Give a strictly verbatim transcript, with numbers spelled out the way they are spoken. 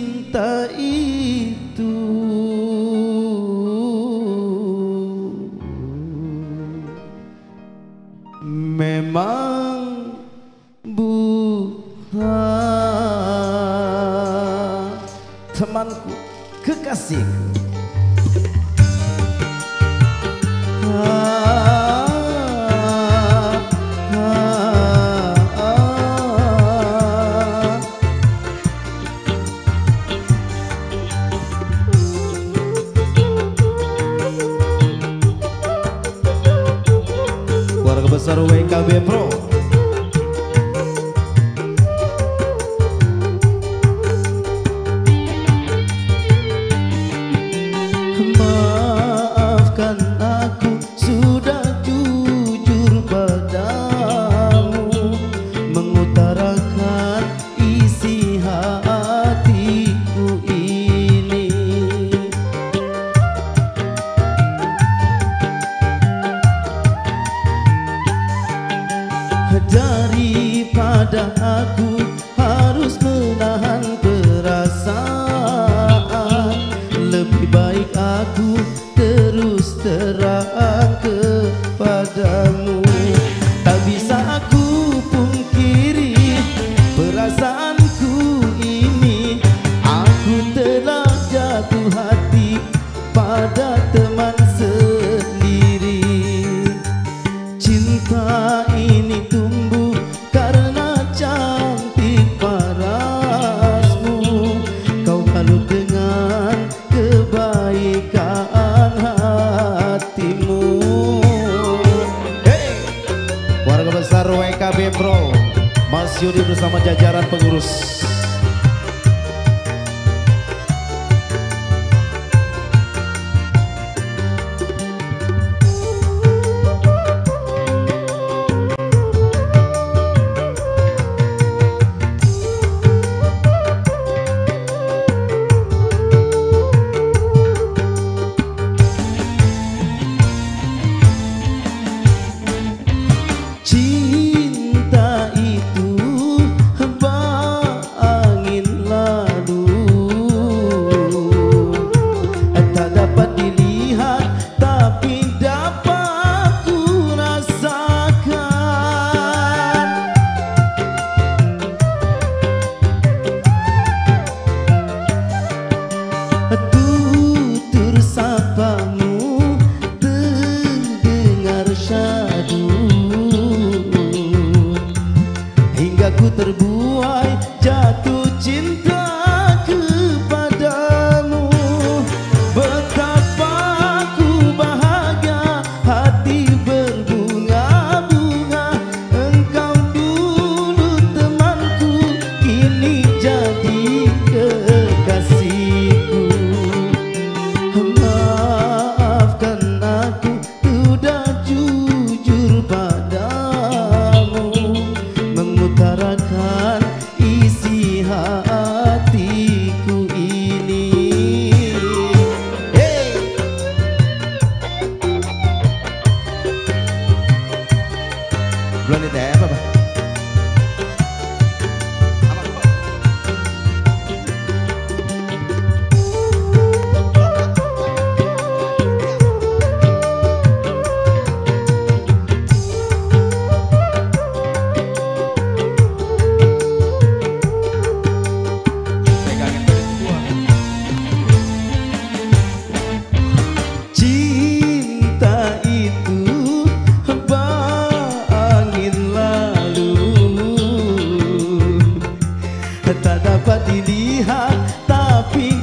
cinta itu memang buta. Temanku, kekasihku, ah, ah, ah. Keluarga besar W K B Pro. Maafkan aku sudah jujur padamu, mengutarakan isi hatiku ini. Daripada aku harus menahan perasaan, lebih baik aku terus terang kepadamu. Tak bisa aku pungkiri perasaanku ini, aku telah jatuh hati pada teman sendiri. Cinta ini tumbuh karena cantik parasmu, kau balut dengan kebaikan hatimu. Hey, keluarga besar W K B Pro, Mas Yudi bersama jajaran pengurus. Cinta itu hamba angin lalu, tak dapat dilihat tapi dapat ku rasakan. Tutur sapamu terdengar syadu, hingga ku terbuai jatuh cinta kepadamu. Betapa ku bahagia hati berbunga-bunga, engkau dulu temanku, kini jadi kekasihku. Maafkan aku sudah jujur padamu, mengutarakan isi hatiku ini. Hey! Belum nih teh apa, Pak? Cinta itu hamba angin lalu, tak dapat dilihat tapi